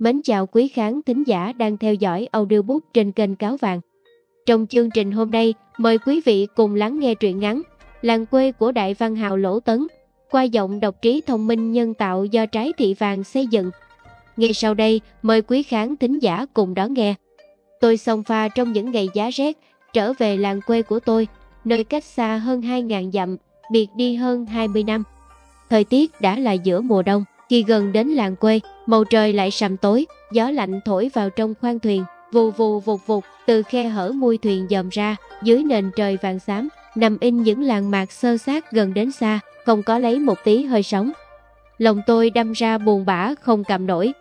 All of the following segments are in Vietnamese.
Mến chào quý khán thính giả đang theo dõi audiobook trên kênh Cáo Vàng. Trong chương trình hôm nay, mời quý vị cùng lắng nghe truyện ngắn Làng quê của đại văn hào Lỗ Tấn qua giọng đọc trí thông minh nhân tạo do Trái Thị Vàng xây dựng. Ngay sau đây, mời quý khán thính giả cùng đón nghe. Tôi xông pha trong những ngày giá rét, trở về làng quê của tôi, nơi cách xa hơn 2.000 dặm, biệt đi hơn 20 năm. Thời tiết đã là giữa mùa đông. Khi gần đến làng quê, màu trời lại sầm tối, gió lạnh thổi vào trong khoang thuyền, vù vù vụt vụt từ khe hở mui thuyền dòm ra. Dưới nền trời vàng xám, nằm in những làng mạc xơ xác gần đến xa, không có lấy một tí hơi sóng. Lòng tôi đâm ra buồn bã không cầm nổi.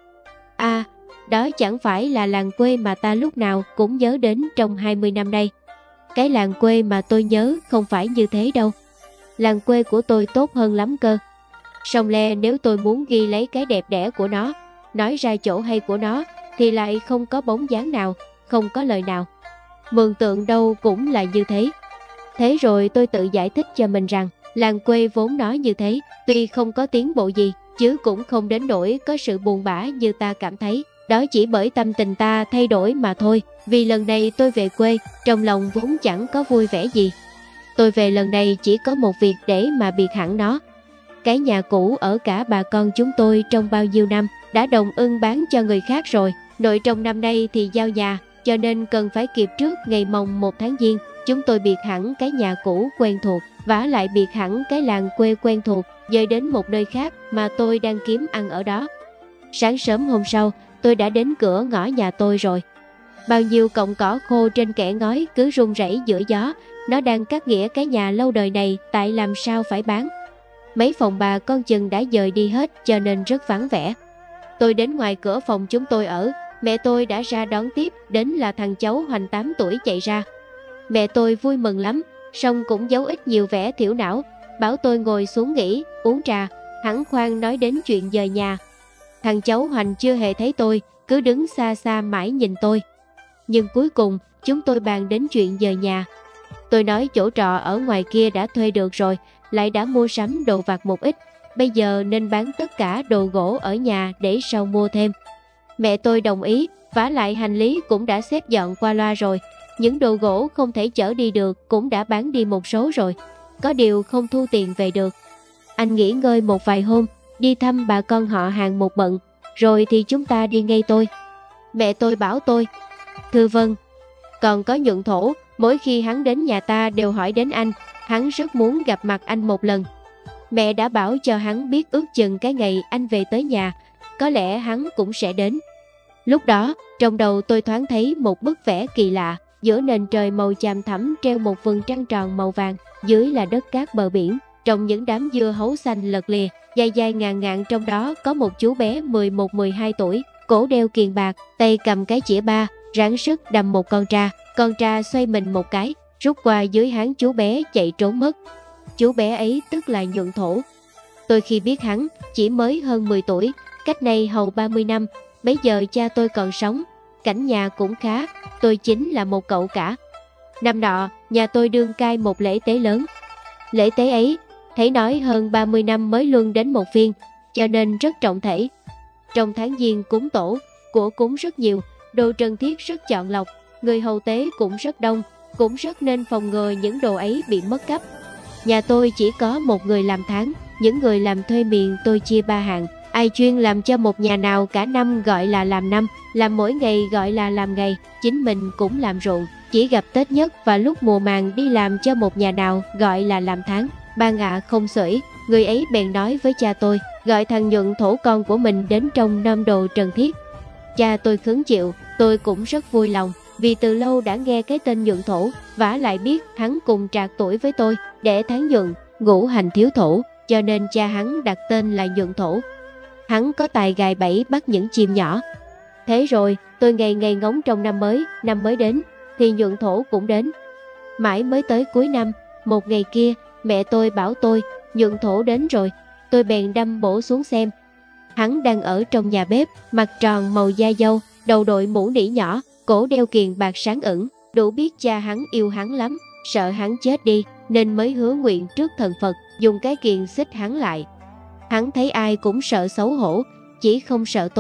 Đó chẳng phải là làng quê mà ta lúc nào cũng nhớ đến trong 20 năm nay. Cái làng quê mà tôi nhớ không phải như thế đâu. Làng quê của tôi tốt hơn lắm cơ. Song le nếu tôi muốn ghi lấy cái đẹp đẽ của nó, nói ra chỗ hay của nó, thì lại không có bóng dáng nào, không có lời nào. Mường tượng đâu cũng là như thế. Thế rồi tôi tự giải thích cho mình rằng, làng quê vốn nó như thế, tuy không có tiến bộ gì, chứ cũng không đến nỗi có sự buồn bã như ta cảm thấy. Đó chỉ bởi tâm tình ta thay đổi mà thôi. Vì lần này tôi về quê, trong lòng vốn chẳng có vui vẻ gì. Tôi về lần này chỉ có một việc để mà biệt hẳn nó. Cái nhà cũ ở cả bà con chúng tôi trong bao nhiêu năm đã đồng ưng bán cho người khác rồi. Nội trong năm nay thì giao nhà, cho nên cần phải kịp trước ngày mồng 1 tháng Giêng. Chúng tôi biệt hẳn cái nhà cũ quen thuộc, vả lại biệt hẳn cái làng quê quen thuộc, dời đến một nơi khác mà tôi đang kiếm ăn ở đó. Sáng sớm hôm sau, tôi đã đến cửa ngõ nhà tôi rồi. Bao nhiêu cọng cỏ khô trên kẽ ngói cứ rung rẩy giữa gió. Nó đang cắt nghĩa cái nhà lâu đời này tại làm sao phải bán. Mấy phòng bà con chừng đã dời đi hết cho nên rất vắng vẻ. Tôi đến ngoài cửa phòng chúng tôi ở, mẹ tôi đã ra đón tiếp, đến là thằng cháu Hoành 8 tuổi chạy ra. Mẹ tôi vui mừng lắm, song cũng giấu ít nhiều vẻ thiểu não, bảo tôi ngồi xuống nghỉ, uống trà, hẳn khoan nói đến chuyện dời nhà. Thằng cháu Hoành chưa hề thấy tôi, cứ đứng xa xa mãi nhìn tôi. Nhưng cuối cùng, chúng tôi bàn đến chuyện dời nhà. Tôi nói chỗ trọ ở ngoài kia đã thuê được rồi, lại đã mua sắm đồ vặt một ít, bây giờ nên bán tất cả đồ gỗ ở nhà để sau mua thêm. Mẹ tôi đồng ý, vả lại hành lý cũng đã xếp dọn qua loa rồi. Những đồ gỗ không thể chở đi được cũng đã bán đi một số rồi, có điều không thu tiền về được. Anh nghỉ ngơi một vài hôm, đi thăm bà con họ hàng một bận, rồi thì chúng ta đi ngay tôi. Mẹ tôi bảo tôi, thưa vâng. Còn có Nhuận Thổ, mỗi khi hắn đến nhà ta đều hỏi đến anh, hắn rất muốn gặp mặt anh một lần. Mẹ đã bảo cho hắn biết ước chừng cái ngày anh về tới nhà, có lẽ hắn cũng sẽ đến. Lúc đó, trong đầu tôi thoáng thấy một bức vẽ kỳ lạ. Giữa nền trời màu chàm thẳm treo một vầng trăng tròn màu vàng, dưới là đất cát bờ biển, trong những đám dưa hấu xanh lật lìa, dài dài ngàn ngạn. Trong đó có một chú bé 11-12 tuổi, cổ đeo kiềng bạc, tay cầm cái chĩa ba, ráng sức đầm một con tra. Con tra xoay mình một cái, rút qua dưới háng chú bé chạy trốn mất. Chú bé ấy tức là Nhuận Thổ. Tôi khi biết hắn chỉ mới hơn 10 tuổi, cách nay hầu 30 năm, bấy giờ cha tôi còn sống, cảnh nhà cũng khá, tôi chính là một cậu cả. Năm nọ, nhà tôi đương cai một lễ tế lớn. Lễ tế ấy, thấy nói hơn 30 năm mới luân đến một phiên, cho nên rất trọng thể. Trong tháng Giêng cúng tổ, của cúng rất nhiều, đồ trân thiết rất chọn lọc, người hầu tế cũng rất đông, cũng rất nên phòng ngừa những đồ ấy bị mất cắp. Nhà tôi chỉ có một người làm tháng, những người làm thuê miền tôi chia 3 hạng. Ai chuyên làm cho một nhà nào cả năm gọi là làm năm, làm mỗi ngày gọi là làm ngày, chính mình cũng làm ruộng. Chỉ gặp Tết nhất và lúc mùa màng đi làm cho một nhà nào gọi là làm tháng. Ban không xuể, người ấy bèn nói với cha tôi, gọi thằng Nhuận Thổ con của mình đến trông nom đồ trần thiết. Cha tôi khứng chịu, tôi cũng rất vui lòng, vì từ lâu đã nghe cái tên Nhuận Thổ, vả lại biết hắn cùng trạc tuổi với tôi, đẻ tháng Nhuận, ngũ hành thiếu thổ, cho nên cha hắn đặt tên là Nhuận Thổ. Hắn có tài gài bẫy bắt những chim nhỏ. Thế rồi, tôi ngày ngày ngóng trong năm mới đến, thì Nhuận Thổ cũng đến. Mãi mới tới cuối năm, một ngày kia, mẹ tôi bảo tôi, Nhuận Thổ đến rồi. Tôi bèn đâm bổ xuống xem. Hắn đang ở trong nhà bếp, mặt tròn màu da dâu, đầu đội mũ nỉ nhỏ, cổ đeo kiềng bạc sáng ẩn, đủ biết cha hắn yêu hắn lắm, sợ hắn chết đi, nên mới hứa nguyện trước thần Phật, dùng cái kiềng xích hắn lại. Hắn thấy ai cũng sợ xấu hổ, chỉ không sợ tôi,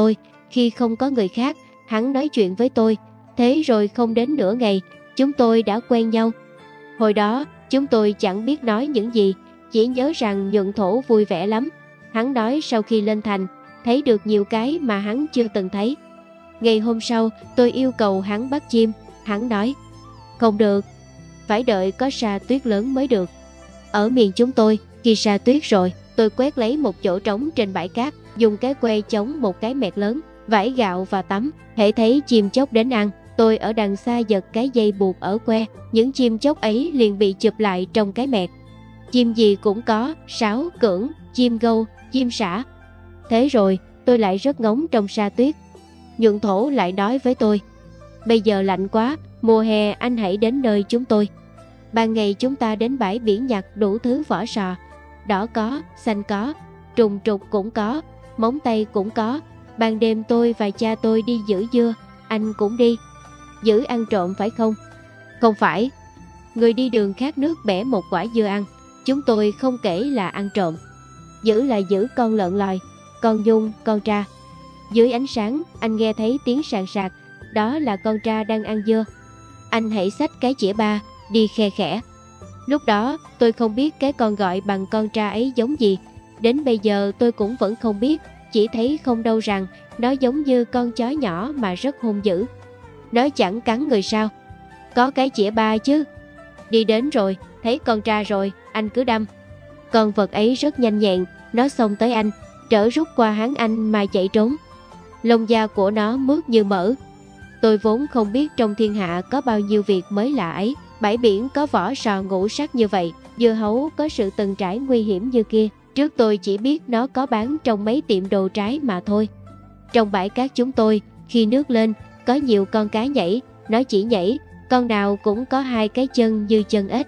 Khi không có người khác, hắn nói chuyện với tôi. Thế rồi không đến nửa ngày, chúng tôi đã quen nhau. Hồi đó, chúng tôi chẳng biết nói những gì, chỉ nhớ rằng Nhuận Thổ vui vẻ lắm. Hắn nói sau khi lên thành, thấy được nhiều cái mà hắn chưa từng thấy. Ngày hôm sau, tôi yêu cầu hắn bắt chim. Hắn nói, không được, phải đợi có sa tuyết lớn mới được. Ở miền chúng tôi, khi sa tuyết rồi, tôi quét lấy một chỗ trống trên bãi cát, dùng cái que chống một cái mẹt lớn, vải gạo và tắm. Hễ thấy chim chóc đến ăn, tôi ở đằng xa giật cái dây buộc ở que. Những chim chóc ấy liền bị chụp lại trong cái mẹt. Chim gì cũng có, sáo, cưỡng, chim gâu, chim sả. Thế rồi, tôi lại rất ngóng trong sa tuyết. Nhuận Thổ lại nói với tôi, bây giờ lạnh quá, mùa hè anh hãy đến nơi chúng tôi. Ban ngày chúng ta đến bãi biển nhặt đủ thứ vỏ sò. Đỏ có, xanh có, trùng trục cũng có, móng tay cũng có. Ban đêm tôi và cha tôi đi giữ dưa, anh cũng đi. Giữ ăn trộm phải không? Không phải. Người đi đường khát nước bẻ một quả dưa ăn. Chúng tôi không kể là ăn trộm. Giữ là giữ con lợn lòi, con nhung, con tra. Dưới ánh sáng, anh nghe thấy tiếng sàn sạc. Đó là con tra đang ăn dưa. Anh hãy xách cái chĩa ba, đi khe khẽ. Lúc đó, tôi không biết cái con gọi bằng con tra ấy giống gì. Đến bây giờ tôi cũng vẫn không biết. Chỉ thấy không đâu rằng nó giống như con chó nhỏ mà rất hung dữ. Nó chẳng cắn người sao? Có cái chĩa ba chứ. Đi đến rồi, thấy con tra rồi, anh cứ đâm. Con vật ấy rất nhanh nhẹn, nó xông tới anh, trở rút qua háng anh mà chạy trốn. Lông da của nó mướt như mỡ. Tôi vốn không biết trong thiên hạ có bao nhiêu việc mới lạ ấy. Bãi biển có vỏ sò ngũ sắc như vậy, dưa hấu có sự từng trải nguy hiểm như kia. Trước tôi chỉ biết nó có bán trong mấy tiệm đồ trái mà thôi. Trong bãi cát chúng tôi, khi nước lên, có nhiều con cá nhảy. Nó chỉ nhảy, con nào cũng có hai cái chân như chân ếch.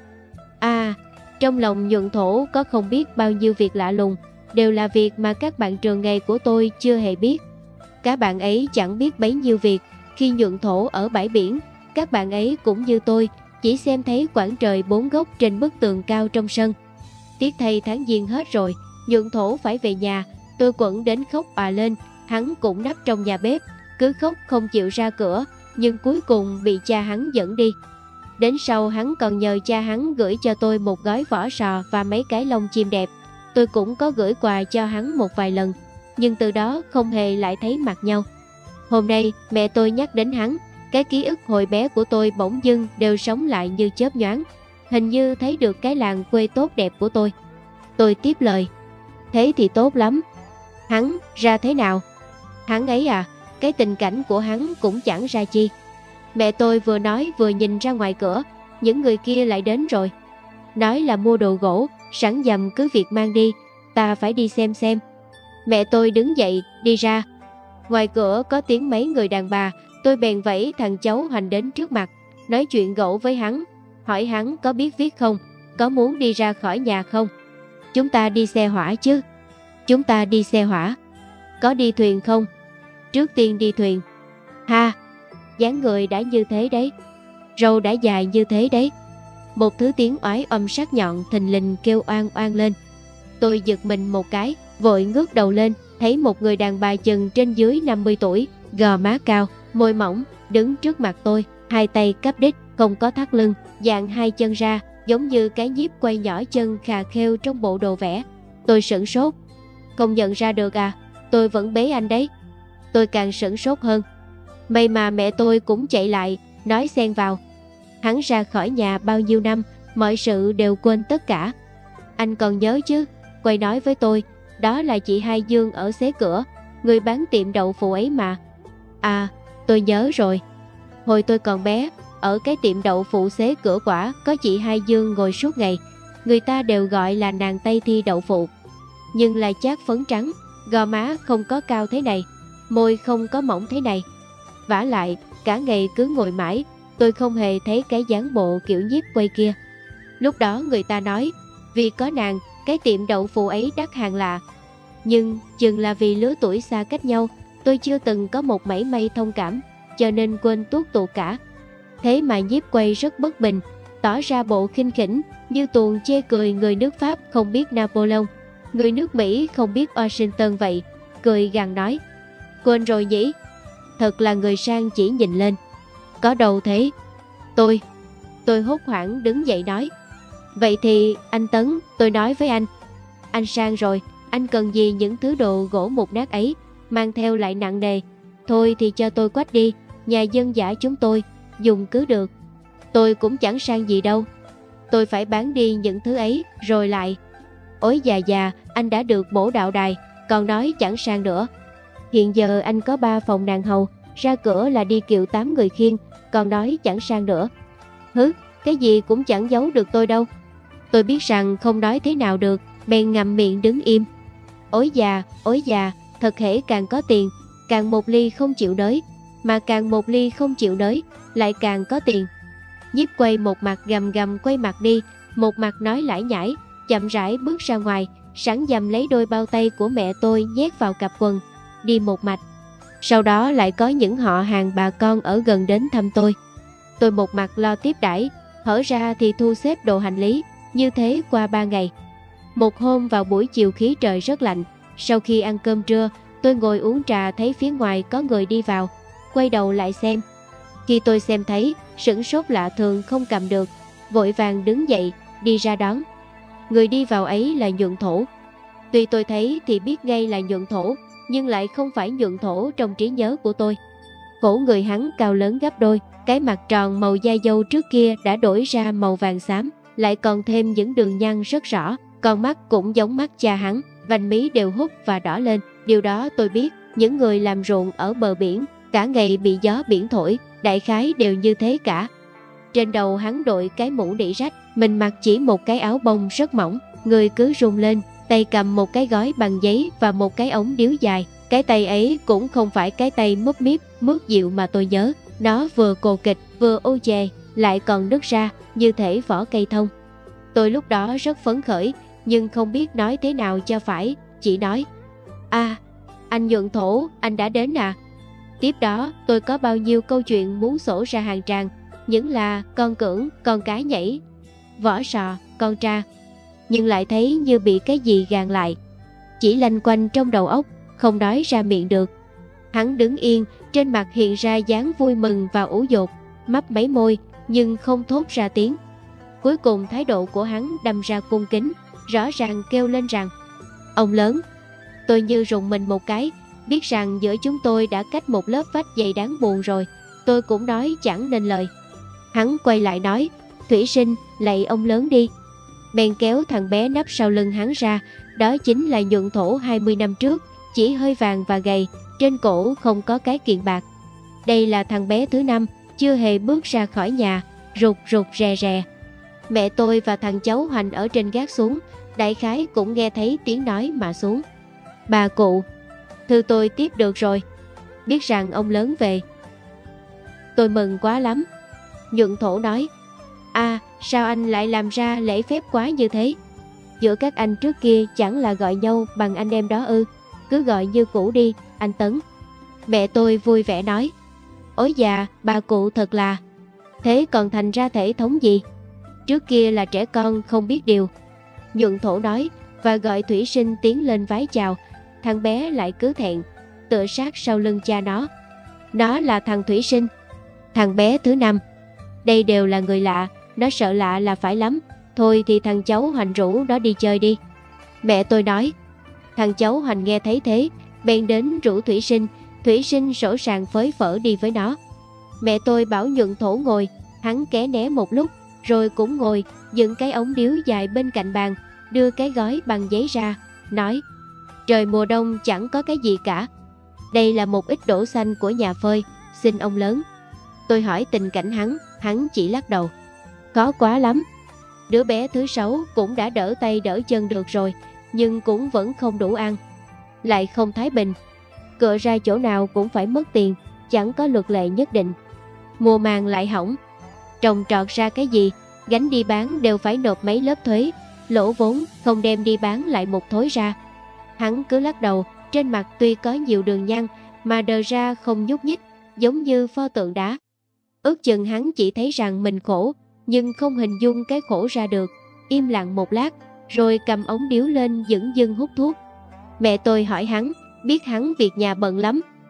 Trong lòng Nhuận Thổ có không biết bao nhiêu việc lạ lùng, đều là việc mà các bạn trường nghề của tôi chưa hề biết. Các bạn ấy chẳng biết bấy nhiêu việc. Khi Nhuận Thổ ở bãi biển, các bạn ấy cũng như tôi, chỉ xem thấy quảng trời 4 góc trên bức tường cao trong sân. Tiếc thay tháng giêng hết rồi, Nhuận Thổ phải về nhà. Tôi quẫn đến khóc òa lên. Hắn cũng nấp trong nhà bếp, cứ khóc không chịu ra cửa, nhưng cuối cùng bị cha hắn dẫn đi. Đến sau hắn còn nhờ cha hắn gửi cho tôi một gói vỏ sò và mấy cái lông chim đẹp. Tôi cũng có gửi quà cho hắn một vài lần, nhưng từ đó không hề lại thấy mặt nhau. Hôm nay mẹ tôi nhắc đến hắn, cái ký ức hồi bé của tôi bỗng dưng đều sống lại như chớp nhoáng. Hình như thấy được cái làng quê tốt đẹp của tôi. Tôi tiếp lời, thế thì tốt lắm. Hắn ra thế nào? Hắn ấy à, cái tình cảnh của hắn cũng chẳng ra chi. Mẹ tôi vừa nói vừa nhìn ra ngoài cửa. Những người kia lại đến rồi. Nói là mua đồ gỗ, sẵn dầm cứ việc mang đi, ta phải đi xem. Mẹ tôi đứng dậy, đi ra. Ngoài cửa có tiếng mấy người đàn bà. Tôi bèn vẫy thằng cháu Hoành đến trước mặt, nói chuyện gỗ với hắn, hỏi hắn có biết viết không, có muốn đi ra khỏi nhà không. Chúng ta đi xe hỏa chứ? Chúng ta đi xe hỏa. Có đi thuyền không? Trước tiên đi thuyền. Ha, dáng người đã như thế đấy, râu đã dài như thế đấy. Một thứ tiếng oái âm sắc nhọn thình lình kêu oang oang lên. Tôi giật mình một cái, vội ngước đầu lên, thấy một người đàn bà chừng trên dưới 50 tuổi, gò má cao, môi mỏng, đứng trước mặt tôi, hai tay cắp đích, không có thắt lưng, dạng hai chân ra, giống như cái nhíp quay nhỏ chân khà khêu trong bộ đồ vẽ. Tôi sửng sốt. Không nhận ra được à? Tôi vẫn bế anh đấy. Tôi càng sửng sốt hơn. May mà mẹ tôi cũng chạy lại, nói xen vào. Hắn ra khỏi nhà bao nhiêu năm, mọi sự đều quên tất cả. Anh còn nhớ chứ? Quay nói với tôi, đó là chị Hai Dương ở xế cửa, người bán tiệm đậu phụ ấy mà. À, tôi nhớ rồi. Hồi tôi còn bé, ở cái tiệm đậu phụ xế cửa quả có chị Hai Dương ngồi suốt ngày. Người ta đều gọi là nàng Tây Thi đậu phụ. Nhưng là chát phấn trắng, gò má không có cao thế này, môi không có mỏng thế này. Vả lại, cả ngày cứ ngồi mãi, tôi không hề thấy cái dáng bộ kiểu nhiếp quay kia. Lúc đó người ta nói, vì có nàng, cái tiệm đậu phụ ấy đắt hàng lạ. Nhưng chừng là vì lứa tuổi xa cách nhau, tôi chưa từng có một mảy may thông cảm, cho nên quên tuốt tụ cả. Thế mà nhiếp quay rất bất bình, tỏ ra bộ khinh khỉnh, như tuồng chê cười người nước Pháp không biết Napoleon, người nước Mỹ không biết Washington vậy, cười gằn nói. Quên rồi nhỉ? Thật là người sang chỉ nhìn lên. Có đâu thế. Tôi hốt hoảng đứng dậy nói. Vậy thì anh Tấn, tôi nói với anh sang rồi, anh cần gì những thứ đồ gỗ mục nát ấy, mang theo lại nặng nề. Thôi thì cho tôi quách đi, nhà dân dã chúng tôi, dùng cứ được. Tôi cũng chẳng sang gì đâu. Tôi phải bán đi những thứ ấy rồi lại. Ối già, anh đã được bổ đạo đài, còn nói chẳng sang nữa. Hiện giờ anh có 3 phòng nàng hầu, ra cửa là đi kiệu 8 người khiêng, còn nói chẳng sang nữa. Hứ, cái gì cũng chẳng giấu được tôi đâu. Tôi biết rằng không nói thế nào được, bèn ngậm miệng đứng im. Ối già, thật hễ càng có tiền, càng một ly không chịu nới, mà càng một ly không chịu nới, lại càng có tiền. Nhiếp Quây một mặt gầm quay mặt đi, một mặt nói lải nhải, chậm rãi bước ra ngoài, sẵn dầm lấy đôi bao tay của mẹ tôi nhét vào cặp quần, đi một mạch. Sau đó lại có những họ hàng bà con ở gần đến thăm tôi. Tôi một mặt lo tiếp đãi, hở ra thì thu xếp đồ hành lý, như thế qua 3 ngày. Một hôm vào buổi chiều khí trời rất lạnh, sau khi ăn cơm trưa, tôi ngồi uống trà thấy phía ngoài có người đi vào, quay đầu lại xem. Khi tôi xem thấy, sửng sốt lạ thường không cầm được, vội vàng đứng dậy, đi ra đón. Người đi vào ấy là Nhuận Thổ. Tuy tôi thấy thì biết ngay là Nhuận Thổ, nhưng lại không phải Nhuận Thổ trong trí nhớ của tôi. Cổ người hắn cao lớn gấp đôi, cái mặt tròn màu da dâu trước kia đã đổi ra màu vàng xám, lại còn thêm những đường nhăn rất rõ, con mắt cũng giống mắt cha hắn, vành mí đều hút và đỏ lên. Điều đó tôi biết, những người làm ruộng ở bờ biển, cả ngày bị gió biển thổi, đại khái đều như thế cả. Trên đầu hắn đội cái mũ nỉ rách, mình mặc chỉ một cái áo bông rất mỏng, người cứ rung lên, tay cầm một cái gói bằng giấy và một cái ống điếu dài. Cái tay ấy cũng không phải cái tay múp míp, mướt dịu mà tôi nhớ, nó vừa cồ kịch, vừa ô chề, lại còn nứt ra, như thể vỏ cây thông. Tôi lúc đó rất phấn khởi, nhưng không biết nói thế nào cho phải, chỉ nói: anh Nhuận Thổ, anh đã đến à? Tiếp đó, tôi có bao nhiêu câu chuyện muốn xổ ra hàng tràng, những là con cưỡng, con cá nhảy, vỏ sò, con tra, nhưng lại thấy như bị cái gì gàn lại, chỉ lanh quanh trong đầu óc, không nói ra miệng được. Hắn đứng yên, trên mặt hiện ra dáng vui mừng và ủ dột, mấp mấy môi, nhưng không thốt ra tiếng. Cuối cùng thái độ của hắn đâm ra cung kính, rõ ràng kêu lên rằng: ông lớn. Tôi như rùng mình một cái, biết rằng giữa chúng tôi đã cách một lớp vách dày đáng buồn rồi. Tôi cũng nói chẳng nên lời. Hắn quay lại nói: Thủy Sinh, lạy ông lớn đi. Bèn kéo thằng bé nấp sau lưng hắn ra, đó chính là Nhuận Thổ 20 năm trước, chỉ hơi vàng và gầy, trên cổ không có cái kiện bạc. Đây là thằng bé thứ 5, chưa hề bước ra khỏi nhà, rụt rụt rè rè. Mẹ tôi và thằng cháu Hoành ở trên gác xuống, đại khái cũng nghe thấy tiếng nói mà xuống. Bà cụ, thư tôi tiếp được rồi, biết rằng ông lớn về. Tôi mừng quá lắm. Nhuận Thổ nói: sao anh lại làm ra lễ phép quá như thế? Giữa các anh trước kia chẳng là gọi nhau bằng anh em đó ư? Cứ gọi như cũ đi, anh Tấn. Mẹ tôi vui vẻ nói: Ối già, bà cụ thật là. Thế còn thành ra thể thống gì? Trước kia là trẻ con không biết điều. Nhuận Thổ nói, và gọi Thủy Sinh tiến lên vái chào. Thằng bé lại cứ thẹn, tựa sát sau lưng cha nó. Nó là thằng Thủy Sinh, thằng bé thứ 5. Đây đều là người lạ, nó sợ lạ là phải lắm. Thôi thì thằng cháu Hoành rủ nó đi chơi đi. Mẹ tôi nói. Thằng cháu Hoành nghe thấy thế, bèn đến rủ Thủy Sinh. Thủy Sinh sỗ sàng phới phở đi với nó. Mẹ tôi bảo Nhuận Thổ ngồi, hắn ké né một lúc, rồi cũng ngồi, dựng cái ống điếu dài bên cạnh bàn, đưa cái gói bằng giấy ra, nói: Trời mùa đông chẳng có cái gì cả. Đây là một ít đỗ xanh của nhà phơi, xin ông lớn. Tôi hỏi tình cảnh hắn chỉ lắc đầu. Khó quá lắm. Đứa bé thứ 6 cũng đã đỡ tay đỡ chân được rồi, nhưng cũng vẫn không đủ ăn. Lại không thái bình. Cựa ra chỗ nào cũng phải mất tiền, chẳng có luật lệ nhất định. Mùa màng lại hỏng. Trồng trọt ra cái gì, gánh đi bán đều phải nộp mấy lớp thuế. Lỗ vốn, không đem đi bán lại một thối ra. Hắn cứ lắc đầu, trên mặt tuy có nhiều đường nhăn, mà đờ ra không nhúc nhích, giống như pho tượng đá. Ước chừng hắn chỉ thấy rằng mình khổ, nhưng không hình dung cái khổ ra được. Im lặng một lát, rồi cầm ống điếu lên dửng dưng hút thuốc. Mẹ tôi hỏi hắn, biết hắn việc nhà bận lắm,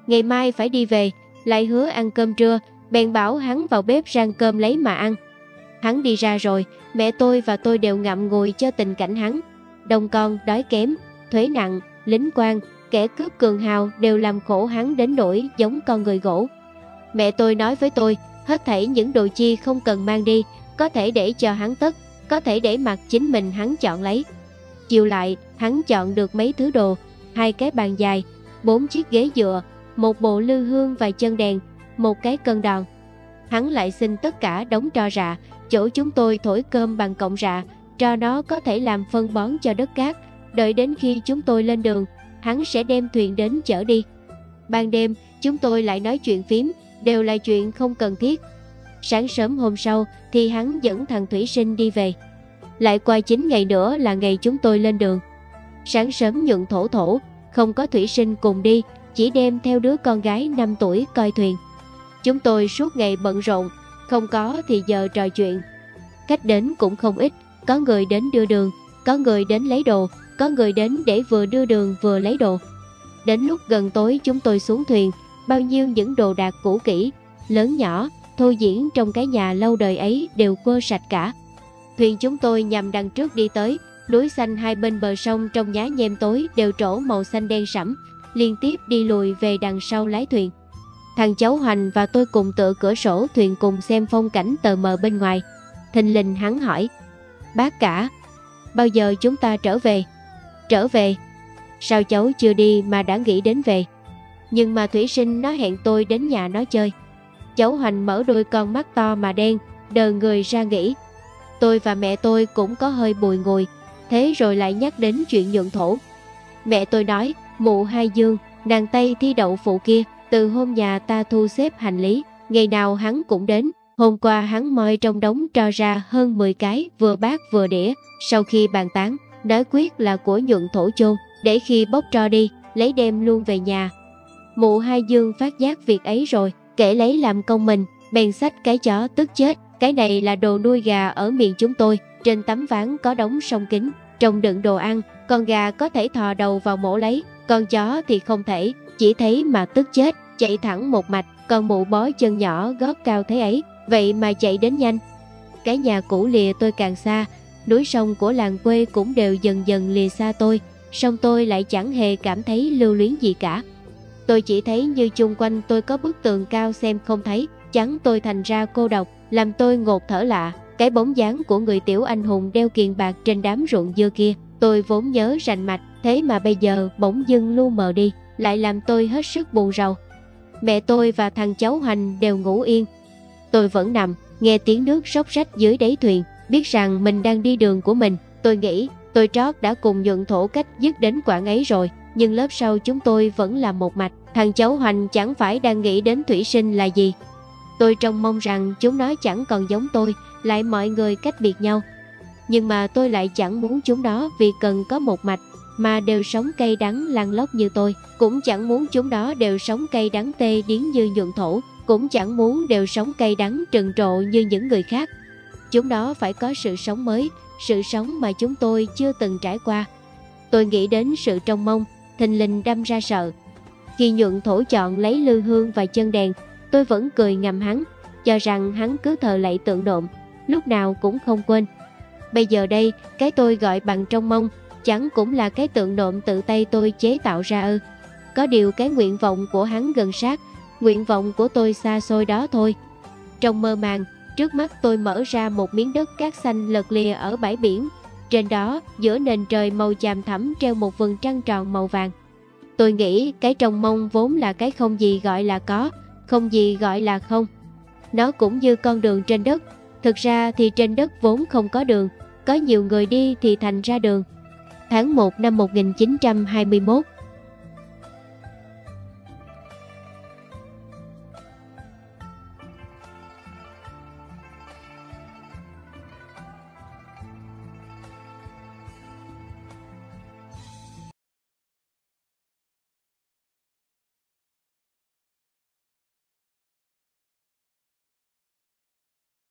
ngày mai phải đi về, lại hứa ăn cơm trưa, bèn bảo hắn vào bếp rang cơm lấy mà ăn. Hắn đi ra rồi, mẹ tôi và tôi đều ngậm ngùi cho tình cảnh hắn. Đông con, đói kém, thuế nặng, lính quan, kẻ cướp cường hào đều làm khổ hắn đến nỗi giống con người gỗ. Mẹ tôi nói với tôi, hết thảy những đồ chi không cần mang đi, có thể để cho hắn tất, có thể để mặc chính mình hắn chọn lấy. Chiều lại, hắn chọn được mấy thứ đồ, 2 cái bàn dài, 4 chiếc ghế dựa, một bộ lư hương và chân đèn, một cái cân đòn. Hắn lại xin tất cả đóng tro rạ, chỗ chúng tôi thổi cơm bằng cọng rạ, cho nó có thể làm phân bón cho đất cát. Đợi đến khi chúng tôi lên đường, hắn sẽ đem thuyền đến chở đi. Ban đêm, chúng tôi lại nói chuyện phím, đều là chuyện không cần thiết. Sáng sớm hôm sau thì hắn dẫn thằng thủy sinh đi về. Lại qua 9 ngày nữa là ngày chúng tôi lên đường. Sáng sớm nhận thổ, không có thủy sinh cùng đi, chỉ đem theo đứa con gái 5 tuổi coi thuyền. Chúng tôi suốt ngày bận rộn, không có thì giờ trò chuyện. Khách đến cũng không ít, có người đến đưa đường, có người đến lấy đồ, có người đến để vừa đưa đường vừa lấy đồ. Đến lúc gần tối chúng tôi xuống thuyền, bao nhiêu những đồ đạc cũ kỹ, lớn nhỏ, thô diễn trong cái nhà lâu đời ấy đều quơ sạch cả. Thuyền chúng tôi nhằm đằng trước đi tới, núi xanh hai bên bờ sông trong nhá nhem tối đều trổ màu xanh đen sẫm, liên tiếp đi lùi về đằng sau lái thuyền. Thằng cháu Hoành và tôi cùng tựa cửa sổ thuyền cùng xem phong cảnh tờ mờ bên ngoài. Thình lình hắn hỏi, bác cả, bao giờ chúng ta trở về? Trở về? Sao cháu chưa đi mà đã nghĩ đến về? Nhưng mà thủy sinh nó hẹn tôi đến nhà nó chơi. Cháu Hoành mở đôi con mắt to mà đen, đờ người ra nghĩ. Tôi và mẹ tôi cũng có hơi bùi ngùi, thế rồi lại nhắc đến chuyện nhượng thổ. Mẹ tôi nói, mụ Hai Dương, nàng Tây thi đậu phụ kia, từ hôm nhà ta thu xếp hành lý, ngày nào hắn cũng đến. Hôm qua hắn moi trong đống tro ra hơn 10 cái, vừa bát vừa đĩa. Sau khi bàn tán, nói quyết là của nhuận thổ chôn, để khi bốc tro đi, lấy đem luôn về nhà. Mụ Hai Dương phát giác việc ấy rồi, kể lấy làm công mình, bèn xách cái chó tức chết. Cái này là đồ nuôi gà ở miền chúng tôi, trên tấm ván có đống sông kính, trong đựng đồ ăn, con gà có thể thò đầu vào mổ lấy, con chó thì không thể, chỉ thấy mà tức chết, chạy thẳng một mạch, còn mụ bó chân nhỏ gót cao thế ấy, vậy mà chạy đến nhanh. Cái nhà cũ lìa tôi càng xa, núi sông của làng quê cũng đều dần dần lìa xa tôi, song tôi lại chẳng hề cảm thấy lưu luyến gì cả. Tôi chỉ thấy như chung quanh tôi có bức tường cao xem không thấy, chắn tôi thành ra cô độc, làm tôi ngột thở lạ. Cái bóng dáng của người tiểu anh hùng đeo kiềng bạc trên đám ruộng dưa kia, tôi vốn nhớ rành mạch, thế mà bây giờ bỗng dưng lu mờ đi, lại làm tôi hết sức buồn rầu. Mẹ tôi và thằng cháu Hoành đều ngủ yên. Tôi vẫn nằm, nghe tiếng nước róc rách dưới đáy thuyền, biết rằng mình đang đi đường của mình. Tôi nghĩ tôi trót đã cùng nhuận thổ cách dứt đến quãng ấy rồi, nhưng lớp sau chúng tôi vẫn là một mạch. Thằng cháu Hoành chẳng phải đang nghĩ đến thủy sinh là gì. Tôi trông mong rằng chúng nó chẳng còn giống tôi, lại mọi người cách biệt nhau. Nhưng mà tôi lại chẳng muốn chúng nó vì cần có một mạch mà đều sống cay đắng lăn lóc như tôi. Cũng chẳng muốn chúng nó đều sống cay đắng tê điếng như nhuận thổ. Cũng chẳng muốn đều sống cay đắng trần trộ như những người khác. Chúng nó phải có sự sống mới, sự sống mà chúng tôi chưa từng trải qua. Tôi nghĩ đến sự trông mong, thình lình đâm ra sợ. Khi nhuận thổ chọn lấy lư hương và chân đèn, tôi vẫn cười ngầm hắn, cho rằng hắn cứ thờ lạy tượng độn, lúc nào cũng không quên. Bây giờ đây, cái tôi gọi bằng trông mong, chẳng cũng là cái tượng độn tự tay tôi chế tạo ra ư? Có điều cái nguyện vọng của hắn gần sát, nguyện vọng của tôi xa xôi đó thôi. Trong mơ màng, trước mắt tôi mở ra một miếng đất cát xanh lật lìa ở bãi biển. Trên đó, giữa nền trời màu chàm thẳm treo một vầng trăng tròn màu vàng. Tôi nghĩ cái trông mong vốn là cái không gì gọi là có, không gì gọi là không. Nó cũng như con đường trên đất. Thực ra thì trên đất vốn không có đường, có nhiều người đi thì thành ra đường. Tháng 1 năm 1921,